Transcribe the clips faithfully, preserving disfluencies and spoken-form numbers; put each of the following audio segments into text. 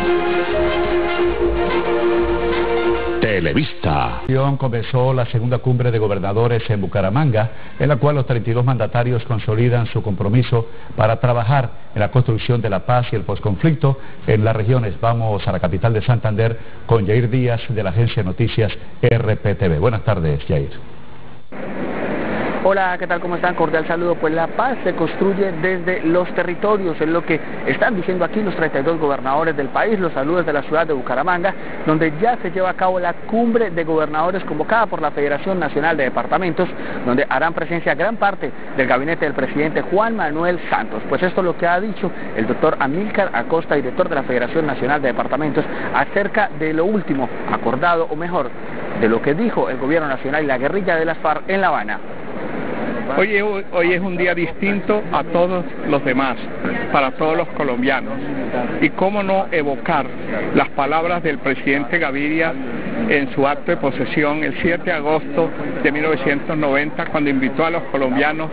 Televista. Comenzó la segunda cumbre de gobernadores en Bucaramanga, en la cual los treinta y dos mandatarios consolidan su compromiso para trabajar en la construcción de la paz y el posconflicto en las regiones. Vamos a la capital de Santander con Yair Díaz de la agencia de noticias R P T V. Buenas tardes, Yair. Hola, ¿qué tal? ¿Cómo están? Cordial saludo. Pues la paz se construye desde los territorios, es lo que están diciendo aquí los treinta y dos gobernadores del país. Los saludos de la ciudad de Bucaramanga, donde ya se lleva a cabo la cumbre de gobernadores convocada por la Federación Nacional de Departamentos, donde harán presencia gran parte del gabinete del presidente Juan Manuel Santos. Pues esto es lo que ha dicho el doctor Amílcar Acosta, director de la Federación Nacional de Departamentos, acerca de lo último acordado, o mejor, de lo que dijo el gobierno nacional y la guerrilla de las FARC en La Habana. Hoy, hoy es un día distinto a todos los demás, para todos los colombianos. Y cómo no evocar las palabras del presidente Gaviria en su acto de posesión el siete de agosto de mil novecientos noventa, cuando invitó a los colombianos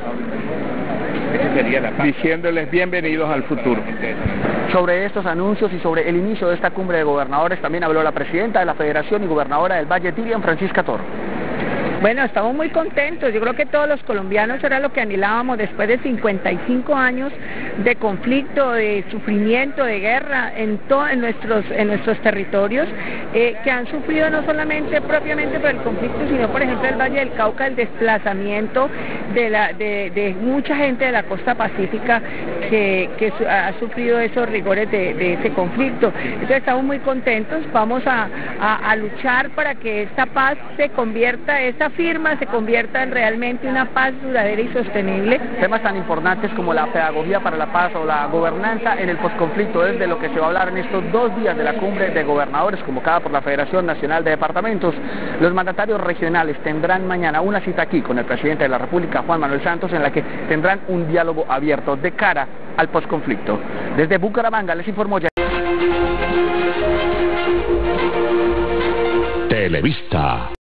diciéndoles bienvenidos al futuro. Sobre estos anuncios y sobre el inicio de esta cumbre de gobernadores también habló la presidenta de la Federación y gobernadora del Valle, Dilian Francisca Toro. Bueno, estamos muy contentos. Yo creo que todos los colombianos era lo que anhelábamos después de cincuenta y cinco años de conflicto, de sufrimiento, de guerra en todos en nuestros en nuestros territorios, eh, que han sufrido no solamente propiamente por el conflicto, sino por ejemplo el Valle del Cauca, el desplazamiento de la de, de mucha gente de la costa pacífica que, que su, ha sufrido esos rigores de, de ese conflicto. Entonces estamos muy contentos. Vamos a, a, a luchar para que esta paz se convierta, esta firma se convierta en realmente una paz duradera y sostenible. Temas tan importantes como la pedagogía para la paz o la gobernanza en el posconflicto es de lo que se va a hablar en estos dos días de la cumbre de gobernadores convocada por la Federación Nacional de Departamentos. Los mandatarios regionales tendrán mañana una cita aquí con el presidente de la República, Juan Manuel Santos, en la que tendrán un diálogo abierto de cara al posconflicto. Desde Bucaramanga les informó ya. Televista.